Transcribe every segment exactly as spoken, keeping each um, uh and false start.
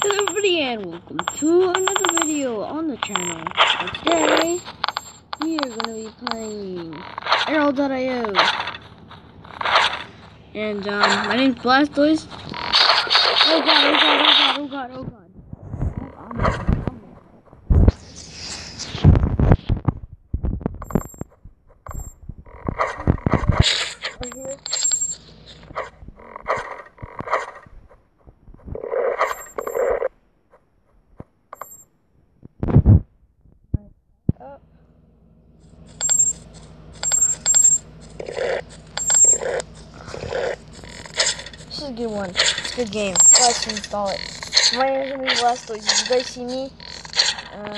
Hello everybody and welcome to another video on the channel. And today, we are going to be playing Arrow dot i o. And um, my name's Blastoise. Oh god, oh god, oh god, oh god, oh god. I'm I'm Right here. Up. This is a good one. It's a good game. Guys, can install it. My name is gonna be Blastoise. Did you guys see me? Um.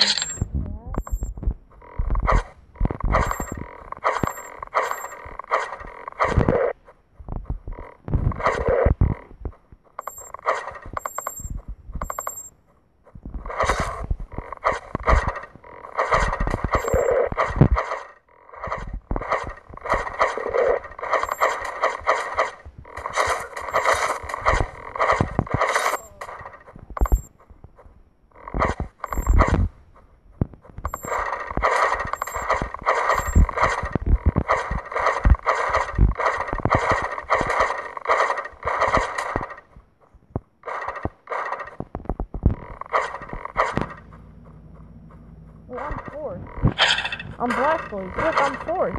Oh, I'm fourth. I'm Blastoise. Look, I'm fourth.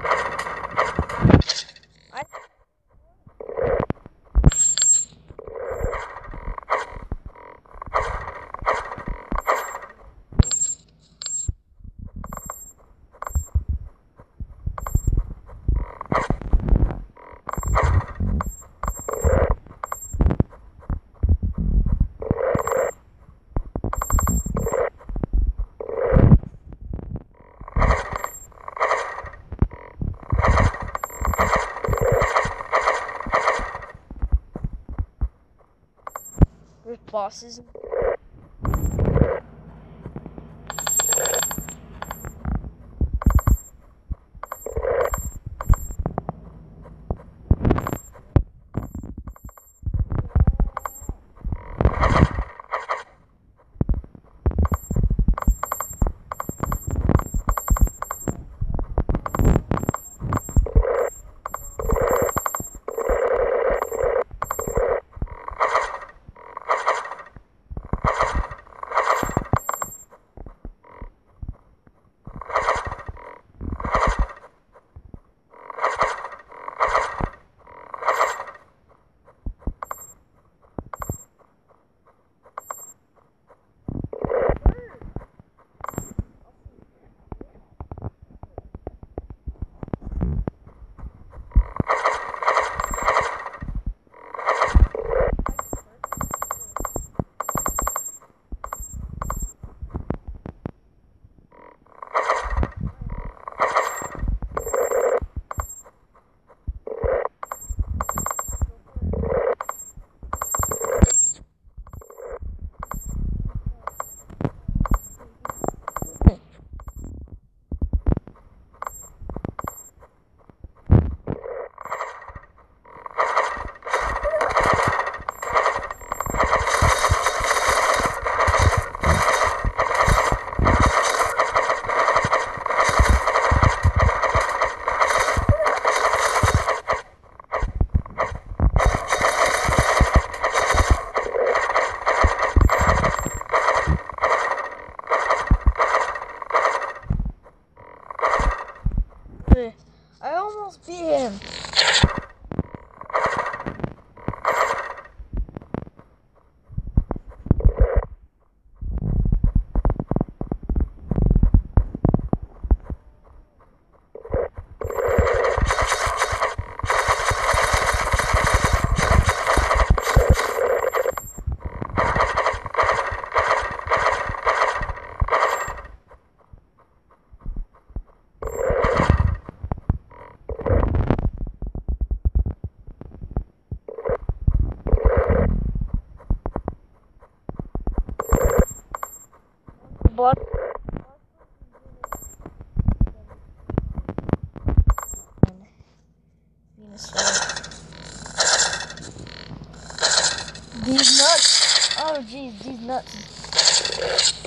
I There's bosses. Oh jeez, these nuts.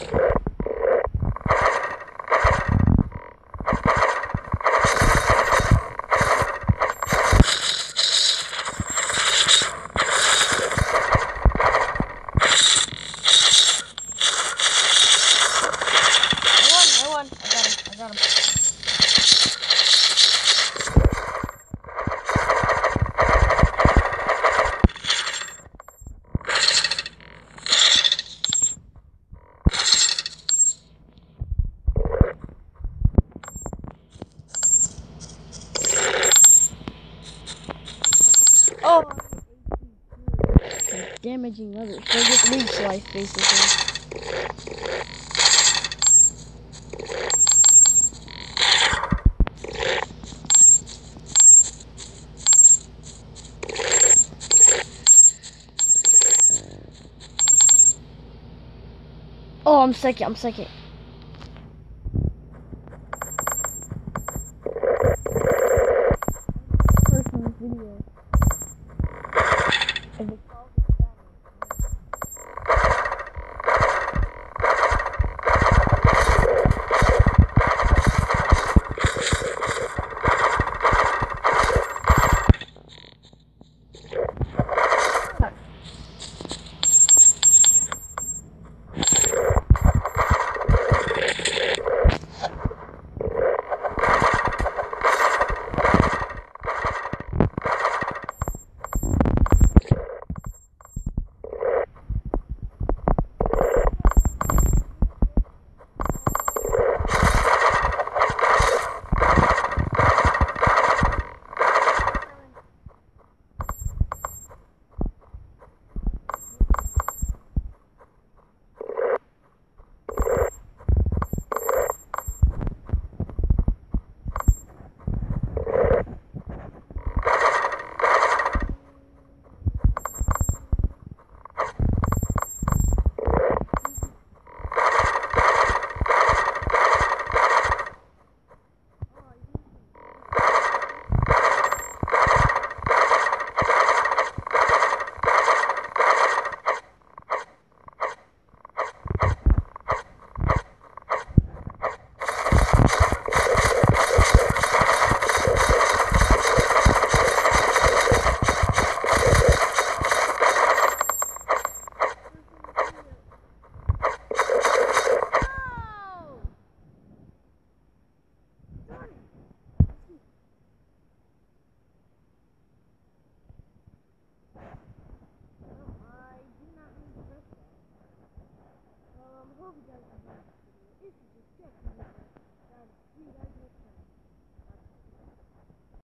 I won, I won. I got him, I got him. Oh, damaging others. So just leech life, basically. Oh, I'm second. I'm second. First in this video. If it's all this bad, I do not mean to press that. Um, hope you guys enjoyed.